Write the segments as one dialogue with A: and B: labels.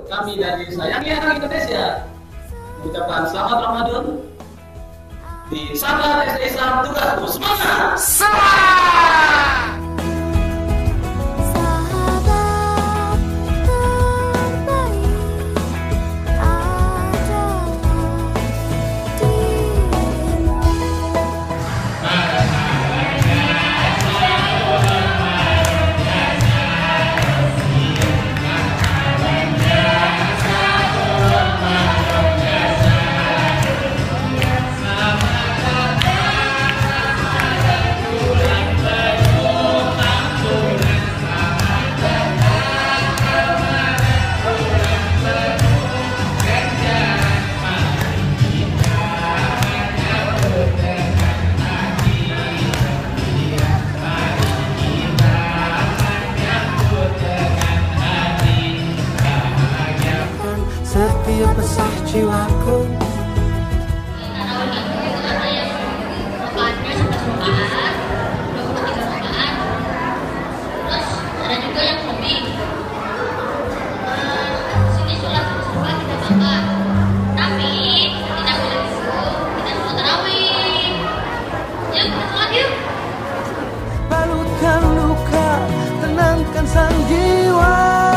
A: kami dari Sayangi Anak Indonesia mengucapkan selamat Ramadan di Sahabat SD Islam Tugasku. Semangat!
B: Semangat!
C: Setiap pesah jiwaku.
D: Terus ada juga yang hobi. Sini sholat bersama kita bangga. Tapi tidak boleh itu kita sholat tarawih. Yuk kita sholat yuk.
C: Balutkan luka, tenangkan sang jiwa.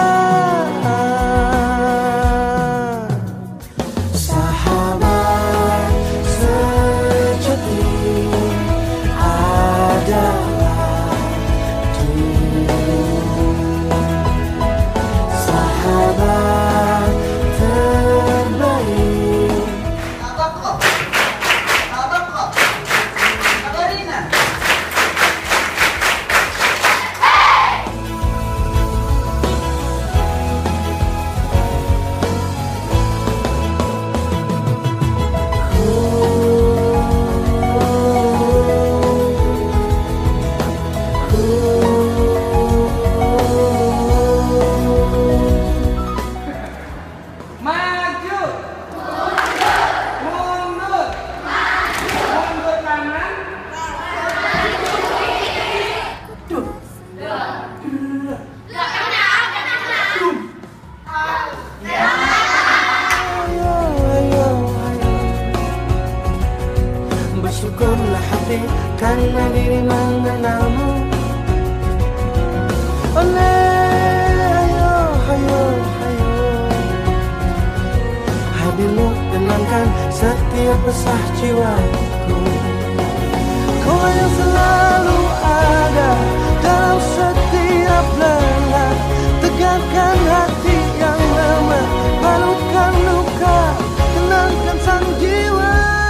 C: Bersyukurlah hati karena diri mengenalmu. Hayo, hayo, hayo. Hadirmu tenangkan setiap resah jiwaku. Kau yang selalu ada dalam setiap lelah. Tegakkan hati yang lemah, balutkan luka, tenangkan sang jiwa.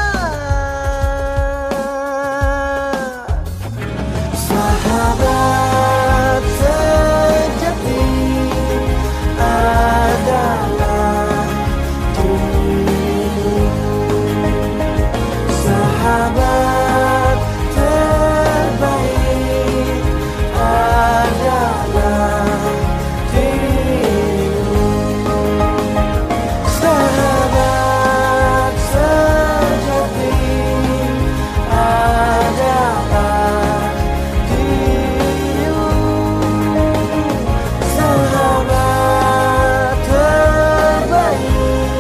C: Sahabat sejati adalah dirimu. Sahabat terbaik adalah dirimu. Sahabat sejati adalah dirimu. Sahabat terbaik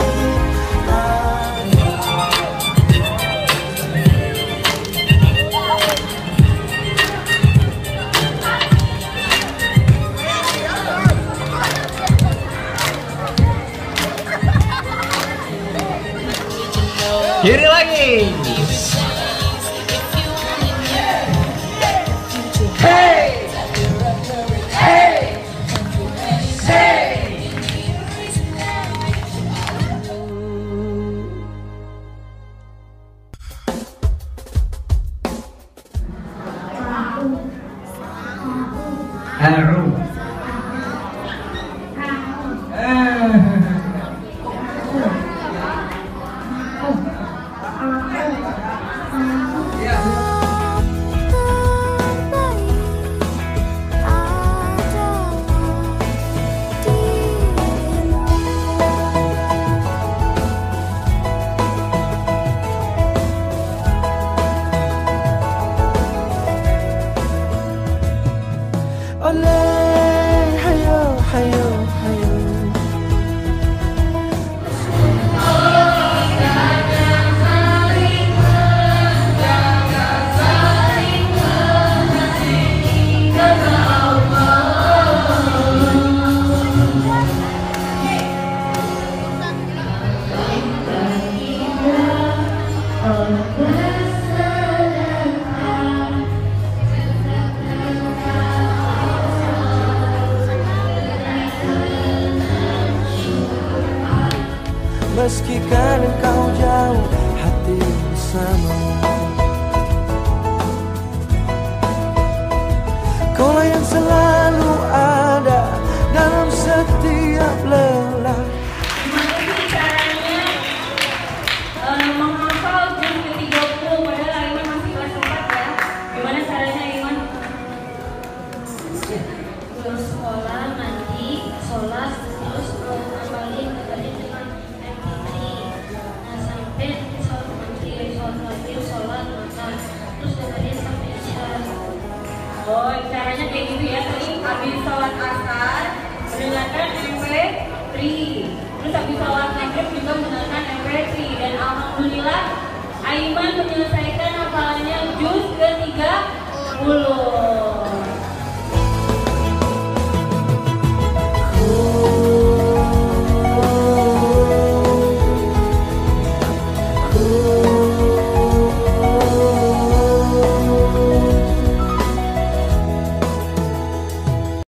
B: Kiri lagi. Hey, hey, hey. Haru.
C: Oleh, hayo, hayo, hayo. meski kan engkau jauh, hati bersamamu. Kaulah yang selalu ada dalam setiap lelah.
E: Gimana sih caranya menghafal juz ke-30 padahal Aiman masih kelas 4 ya? Gimana caranya Aiman?
D: Pulang sekolah, mandi, sholat, terus ngapalin dengan MP3. Nah sampai sholat maghrib, sholat makan, terus dengerin sampai isya.
E: Oh, caranya kayak gitu ya. Tadi habis sholat asar mendengarkan MP3, terus habis sholat maghrib juga mendengarkan MP3, dan alhamdulillah Aiman menyelesaikan hafalannya juz ke-30.